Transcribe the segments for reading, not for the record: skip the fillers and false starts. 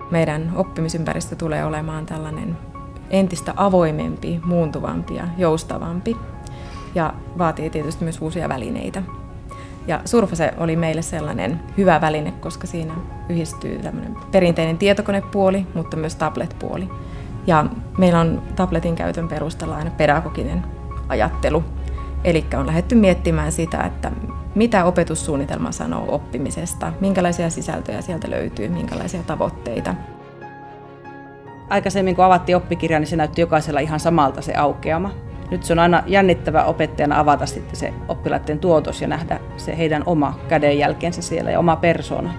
Meidän oppimisympäristö tulee olemaan tällainen entistä avoimempi, muuntuvampi ja joustavampi ja vaatii tietysti myös uusia välineitä. Ja Surfase oli meille sellainen hyvä väline, koska siinä yhdistyy tämmöinen perinteinen tietokonepuoli, mutta myös tablet-puoli. Ja meillä on tabletin käytön perustalla aina pedagoginen ajattelu. Eli on lähdetty miettimään sitä, että mitä opetussuunnitelma sanoo oppimisesta, minkälaisia sisältöjä sieltä löytyy, minkälaisia tavoitteita. Aikaisemmin kun avattiin oppikirja, niin se näytti jokaisella ihan samalta se aukeama. Nyt se on aina jännittävä opettajana avata sitten se oppilaiden tuotos ja nähdä se heidän oma kädenjälkensä siellä ja oma persoona.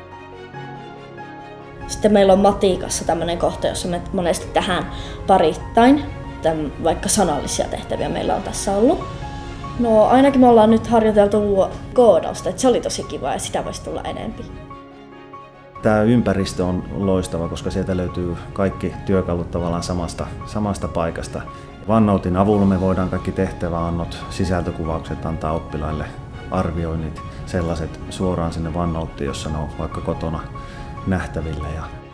Sitten meillä on matikassa tämmöinen kohta, jossa me monesti tähän parittain, vaikka sanallisia tehtäviä meillä on tässä ollut. No ainakin me ollaan nyt harjoiteltu koodausta, että se oli tosi kiva ja sitä voisi tulla enempi. Tämä ympäristö on loistava, koska sieltä löytyy kaikki työkalut tavallaan samasta paikasta. OneNoten avulla me voidaan kaikki tehtäväannot, sisältökuvaukset antaa oppilaille, arvioinnit, sellaiset suoraan sinne OneNoteen, jossa ne on vaikka kotona nähtävillä.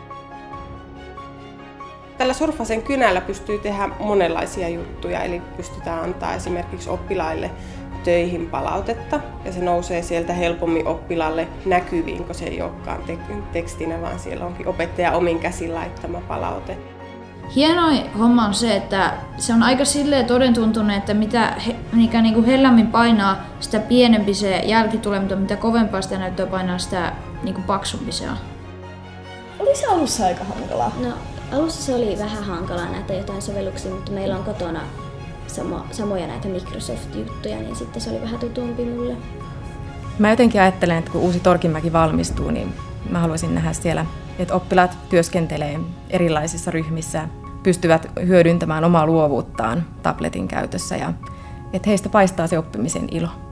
Tällä Surfasen kynällä pystyy tehdä monenlaisia juttuja, eli pystytään antaa esimerkiksi oppilaille töihin palautetta ja se nousee sieltä helpommin oppilaalle näkyviin, kun se ei olekaan tekstinä, vaan siellä onkin opettaja omin käsin laittama palaute. Hienoin homma on se, että se on aika silleen todentuntuinen, että mikä niin kuin hellämmin painaa, sitä pienempi se jälki tulee, mutta mitä kovempaa sitä näyttöä painaa, sitä niin kuin paksumpi se on. Oli se alussa aika hankalaa? No, alussa se oli vähän hankalaa näitä jotain sovelluksia, mutta meillä on kotona samoja näitä Microsoft-juttuja, niin sitten se oli vähän tutumpi mulle. Mä jotenkin ajattelen, että kun uusi Torkinmäki valmistuu, niin mä haluaisin nähdä siellä, että oppilaat työskentelee erilaisissa ryhmissä, pystyvät hyödyntämään omaa luovuuttaan tabletin käytössä ja että heistä paistaa se oppimisen ilo.